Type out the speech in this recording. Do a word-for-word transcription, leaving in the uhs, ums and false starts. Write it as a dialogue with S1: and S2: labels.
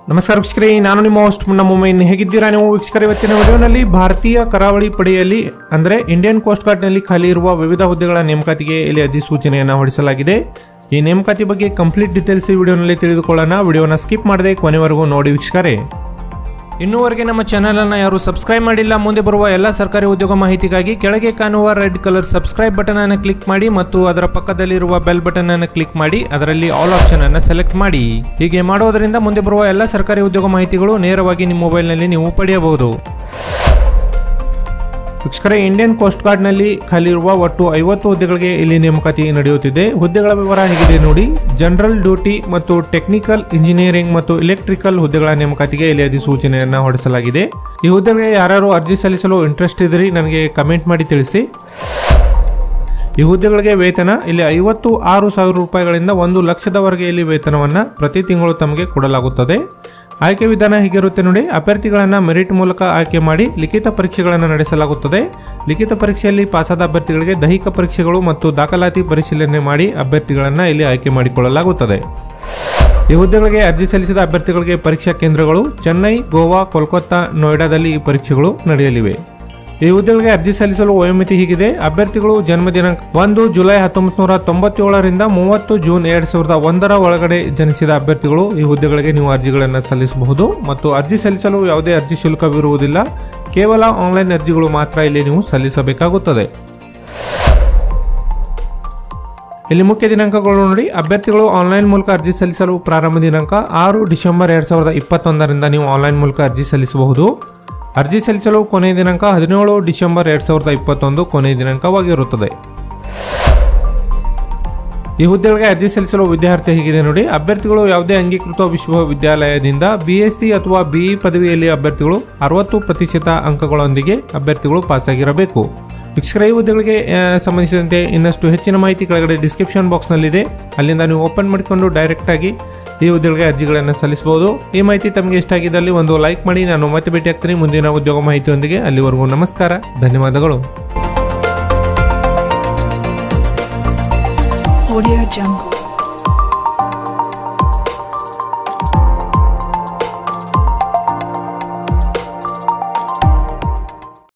S1: ನಮಸ್ಕಾರ ವೀಕ್ಷಕರೇ, ನಾನು ನಿಮ್ಮ ಹೋಸ್ಟ್ ಮುನ್ನ ಮೊಮ್ಮೆ. ಹೇಗಿದ್ದೀರಾ ನೀವು ವೀಕ್ಷಕರೇ? ಇವತ್ತಿನ ವಿಡಿಯೋನಲ್ಲಿ ಭಾರತೀಯ ಕರಾವಳಿ ಪಡೆಯಲ್ಲಿ ಅಂದರೆ ಇಂಡಿಯನ್ ಕೋಸ್ಟ್ ಗಾರ್ಡ್ನಲ್ಲಿ ಖಾಲಿ ಇರುವ ವಿವಿಧ ಹುದ್ದೆಗಳ ನೇಮಕಾತಿಗೆ ಇಲ್ಲಿ ಅಧಿಸೂಚನೆಯನ್ನು ಹೊರಡಿಸಲಾಗಿದೆ. ಈ ನೇಮಕಾತಿ ಬಗ್ಗೆ ಕಂಪ್ಲೀಟ್ ಡೀಟೇಲ್ಸ್ ಈ ವಿಡಿಯೋನಲ್ಲಿ ತಿಳಿದುಕೊಳ್ಳೋಣ. ವಿಡಿಯೋನ ಸ್ಕಿಪ್ ಮಾಡದೆ ಕೊನೆವರೆಗೂ ನೋಡಿ ವೀಕ್ಷಕರೇ. ಇನ್ನೂವರೆಗೆ ನಮ್ಮ ಚಾನೆಲ್ ಅನ್ನು ಯಾರು ಸಬ್ಸ್ಕ್ರೈಬ್ ಮಾಡಿಲ್ಲ, ಮುಂದೆ ಬರುವ ಎಲ್ಲ ಸರ್ಕಾರಿ ಉದ್ಯೋಗ ಮಾಹಿತಿಗಾಗಿ ಕೆಳಗೆ ಕಾಣುವ ರೆಡ್ ಕಲರ್ ಸಬ್ಸ್ಕ್ರೈಬ್ ಬಟನ್ ಅನ್ನು ಕ್ಲಿಕ್ ಮಾಡಿ ಮತ್ತು ಅದರ ಪಕ್ಕದಲ್ಲಿರುವ ಬೆಲ್ ಬಟನ್ ಅನ್ನು ಕ್ಲಿಕ್ ಮಾಡಿ ಅದರಲ್ಲಿ ಆಲ್ ಆಪ್ಷನ್ ಅನ್ನು ಸೆಲೆಕ್ಟ್ ಮಾಡಿ. ಹೀಗೆ ಮಾಡುವುದರಿಂದ ಮುಂದೆ ಬರುವ ಎಲ್ಲ ಸರ್ಕಾರಿ ಉದ್ಯೋಗ ಮಾಹಿತಿಗಳು ನೇರವಾಗಿ ನಿಮ್ಮ ಮೊಬೈಲ್ನಲ್ಲಿ ನೀವು ಪಡೆಯಬಹುದು. ವೀಕ್ಷಕರೇ, ಇಂಡಿಯನ್ ಕೋಸ್ಟ್ ಗಾರ್ಡ್ನಲ್ಲಿ ಖಾಲಿ ಇರುವ ಒಟ್ಟು ಐವತ್ತು ಹುದ್ದೆಗಳಿಗೆ ಇಲ್ಲಿ ನೇಮಕಾತಿ ನಡೆಯುತ್ತಿದೆ. ಹುದ್ದೆಗಳ ವಿವರ ಹೇಗಿದೆ ನೋಡಿ. ಜನರಲ್ ಡ್ಯೂಟಿ ಮತ್ತು ಟೆಕ್ನಿಕಲ್ ಇಂಜಿನಿಯರಿಂಗ್ ಮತ್ತು ಇಲೆಕ್ಟ್ರಿಕಲ್ ಹುದ್ದೆಗಳ ನೇಮಕಾತಿಗೆ ಇಲ್ಲಿ ಅಧಿಸೂಚನೆಯನ್ನು ಹೊರಡಿಸಲಾಗಿದೆ. ಈ ಹುದ್ದೆಗಳಿಗೆ ಯಾರು ಅರ್ಜಿ ಸಲ್ಲಿಸಲು ಇಂಟ್ರೆಸ್ಟ್ ಇದ್ರಿ ನನಗೆ ಕಮೆಂಟ್ ಮಾಡಿ ತಿಳಿಸಿ. ಈ ಹುದ್ದೆಗಳಿಗೆ ವೇತನ ಇಲ್ಲಿ ಐವತ್ತು ಆರು ಸಾವಿರ ರೂಪಾಯಿಗಳಿಂದ ಒಂದು ಲಕ್ಷದವರೆಗೆ ಇಲ್ಲಿ ವೇತನವನ್ನು ಪ್ರತಿ ತಿಂಗಳು ತಮಗೆ ಕೊಡಲಾಗುತ್ತದೆ. ಆಯ್ಕೆ ವಿಧಾನ ಹೀಗಿರುತ್ತೆ ನೋಡಿ. ಅಭ್ಯರ್ಥಿಗಳನ್ನು ಮೆರಿಟ್ ಮೂಲಕ ಆಯ್ಕೆ ಮಾಡಿ ಲಿಖಿತ ಪರೀಕ್ಷೆಗಳನ್ನು ನಡೆಸಲಾಗುತ್ತದೆ. ಲಿಖಿತ ಪರೀಕ್ಷೆಯಲ್ಲಿ ಪಾಸಾದ ಅಭ್ಯರ್ಥಿಗಳಿಗೆ ದೈಹಿಕ ಪರೀಕ್ಷೆಗಳು ಮತ್ತು ದಾಖಲಾತಿ ಪರಿಶೀಲನೆ ಮಾಡಿ ಅಭ್ಯರ್ಥಿಗಳನ್ನು ಇಲ್ಲಿ ಆಯ್ಕೆ ಮಾಡಿಕೊಳ್ಳಲಾಗುತ್ತದೆ. ಈ ಹುದ್ದೆಗಳಿಗೆ ಅರ್ಜಿ ಸಲ್ಲಿಸಿದ ಅಭ್ಯರ್ಥಿಗಳಿಗೆ ಪರೀಕ್ಷಾ ಕೇಂದ್ರಗಳು ಚೆನ್ನೈ, ಗೋವಾ, ಕೋಲ್ಕತ್ತಾ, ನೋಯ್ಡಾದಲ್ಲಿ ಈ ಪರೀಕ್ಷೆಗಳು ನಡೆಯಲಿವೆ. ಈ ಹುದ್ದೆಗಳಿಗೆ ಅರ್ಜಿ ಸಲ್ಲಿಸಲು ವಯೋಮಿತಿ ಹೀಗಿದೆ. ಅಭ್ಯರ್ಥಿಗಳು ಜನ್ಮ ದಿನಾಂಕ ಒಂದು ಜುಲೈ ಹತ್ತೊಂಬತ್ತು ನೂರ ತೊಂಬತ್ತೇಳರಿಂದ ಮೂವತ್ತು ಜೂನ್ ಎರಡ್ ಸಾವಿರದ ಒಂದರ ಒಳಗಡೆ ಜನಿಸಿದ ಅಭ್ಯರ್ಥಿಗಳು ಈ ಹುದ್ದೆಗಳಿಗೆ ನೀವು ಅರ್ಜಿಗಳನ್ನು ಸಲ್ಲಿಸಬಹುದು ಮತ್ತು ಅರ್ಜಿ ಸಲ್ಲಿಸಲು ಯಾವುದೇ ಅರ್ಜಿ ಶುಲ್ಕವಿರುವುದಿಲ್ಲ. ಕೇವಲ ಆನ್ಲೈನ್ ಅರ್ಜಿಗಳು ಮಾತ್ರ ಇಲ್ಲಿ ನೀವು ಸಲ್ಲಿಸಬೇಕಾಗುತ್ತದೆ. ಇಲ್ಲಿ ಮುಖ್ಯ ದಿನಾಂಕಗಳು ನೋಡಿ. ಅಭ್ಯರ್ಥಿಗಳು ಆನ್ಲೈನ್ ಮೂಲಕ ಅರ್ಜಿ ಸಲ್ಲಿಸಲು ಪ್ರಾರಂಭ ದಿನಾಂಕ ಆರು ಡಿಸೆಂಬರ್ ಎರಡ್ ಸಾವಿರದ ಇಪ್ಪತ್ತೊಂದರಿಂದ ನೀವು ಆನ್ಲೈನ್ ಮೂಲಕ ಅರ್ಜಿ ಸಲ್ಲಿಸಬಹುದು. ಅರ್ಜಿ ಸಲ್ಲಿಸಲು ಕೊನೆಯ ದಿನಾಂಕ ಹದಿನೇಳು ಡಿಸೆಂಬರ್ ಎರಡ್ ಸಾವಿರದ ಇಪ್ಪತ್ತೊಂದು ಕೊನೆಯ ದಿನಾಂಕವಾಗಿರುತ್ತದೆ. ಈ ಹುದ್ದೆಗಳಿಗೆ ಅರ್ಜಿ ಸಲ್ಲಿಸಲು ವಿದ್ಯಾರ್ಥಿ ಹೀಗಿದೆ ನೋಡಿ. ಅಭ್ಯರ್ಥಿಗಳು ಯಾವುದೇ ಅಂಗೀಕೃತ ವಿಶ್ವವಿದ್ಯಾಲಯದಿಂದ ಬಿ ಎಸ್ ಸಿ ಅಥವಾ ಬಿಇ ಪದವಿಯಲ್ಲಿ ಅಭ್ಯರ್ಥಿಗಳು ಅರವತ್ತು ಪ್ರತಿಶತ ಅಂಕಗಳೊಂದಿಗೆ ಅಭ್ಯರ್ಥಿಗಳು ಪಾಸಾಗಿರಬೇಕು. ವೀಕ್ಷಕರ, ಈ ಹುದ್ದೆಗಳಿಗೆ ಸಂಬಂಧಿಸಿದಂತೆ ಇನ್ನಷ್ಟು ಹೆಚ್ಚಿನ ಮಾಹಿತಿ ಕೆಳಗಡೆ ಡಿಸ್ಕ್ರಿಪ್ಷನ್ ಬಾಕ್ಸ್ನಲ್ಲಿದೆ. ಅಲ್ಲಿಂದ ನೀವು ಓಪನ್ ಮಾಡಿಕೊಂಡು ಡೈರೆಕ್ಟ್ ಆಗಿ ಈ ಹುದ್ದೆಗಳಿಗೆ ಅರ್ಜಿಗಳನ್ನು ಸಲ್ಲಿಸಬಹುದು. ಈ ಮಾಹಿತಿ ತಮಗೆ ಇಷ್ಟ ಆಗಿದ್ದಲ್ಲಿ ಒಂದು ಲೈಕ್ ಮಾಡಿ. ನಾನು ಮತ್ತೆ ಭೇಟಿ ಆಗ್ತೀನಿ ಮುಂದಿನ ಉದ್ಯೋಗ ಮಾಹಿತಿಯೊಂದಿಗೆ. ಅಲ್ಲಿವರೆಗೂ ನಮಸ್ಕಾರ, ಧನ್ಯವಾದಗಳು.
S2: Audio Jungle.